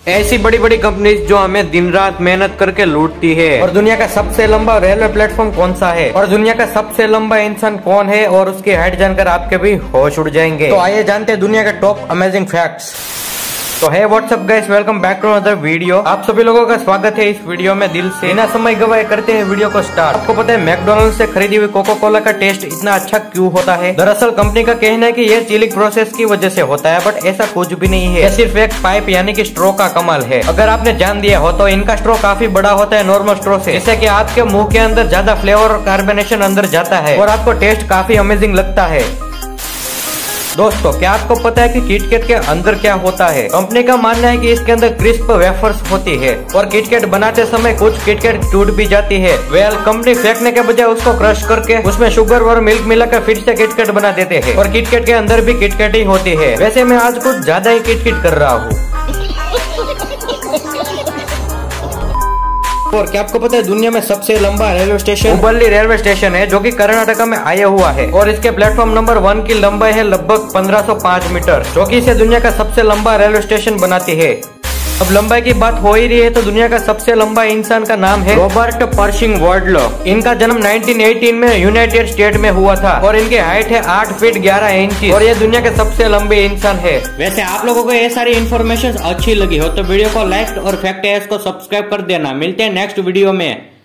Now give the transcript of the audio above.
ऐसी बड़ी बड़ी कंपनी जो हमें दिन रात मेहनत करके लूटती है। और दुनिया का सबसे लंबा रेलवे प्लेटफॉर्म कौन सा है और दुनिया का सबसे लंबा इंसान कौन है और उसकी हाइट जानकर आपके भी होश उड़ जाएंगे। तो आइए जानते हैं दुनिया के टॉप अमेजिंग फैक्ट्स। तो है what's up guys, welcome back to another video. आप सभी लोगों का स्वागत है इस वीडियो में। दिल से बिना समय गवाए करते हैं वीडियो को स्टार्ट। आपको पता है मैकडोनल्ड से खरीदी हुई कोका कोला का टेस्ट इतना अच्छा क्यों होता है? दरअसल कंपनी का कहना है कि यह चिलिंग प्रोसेस की वजह से होता है, बट ऐसा कुछ भी नहीं है। यह सिर्फ एक पाइप यानी कि स्ट्रो का कमाल है। अगर आपने जान दिया हो तो इनका स्ट्रो काफी बड़ा होता है नॉर्मल स्ट्रो से, जिससे कि आपके मुंह के अंदर ज्यादा फ्लेवर और कार्बोनेशन अंदर जाता है और आपको टेस्ट काफी अमेजिंग लगता है। दोस्तों, क्या आपको पता है कि किटकैट के अंदर क्या होता है? कंपनी का मानना है कि इसके अंदर क्रिस्प वेफर्स होती है और किटकैट बनाते समय कुछ किटकैट टूट भी जाती है। कंपनी फेंकने के बजाय उसको क्रश करके उसमें शुगर और मिल्क मिलाकर फिर से किटकैट बना देते हैं और किटकैट के अंदर भी किटकैट ही होती है। वैसे मैं आज कुछ ज्यादा ही किटकिट कर रहा हूँ। और क्या आपको पता है दुनिया में सबसे लंबा railway station Hubballi railway station है, जो कि कर्नाटक में आया हुआ है और इसके प्लेटफॉर्म नंबर 1 की लंबाई है लगभग 1505 मीटर, जो कि इसे दुनिया का सबसे लंबा रेलवे स्टेशन बनाती है। अब लंबाई की बात हो ही रही है तो दुनिया का सबसे लंबा इंसान का नाम है रॉबर्ट पर्शिंग वर्डलो। इनका जन्म 1918 में यूनाइटेड स्टेट में हुआ था और इनकी हाइट है 8 फीट 11 इंच और ये दुनिया के सबसे लंबे इंसान है। वैसे आप लोगों को ये सारी इन्फॉर्मेशन अच्छी लगी हो तो वीडियो को लाइक और फैक्ट है इसको सब्सक्राइब कर देना। मिलते हैं नेक्स्ट वीडियो में।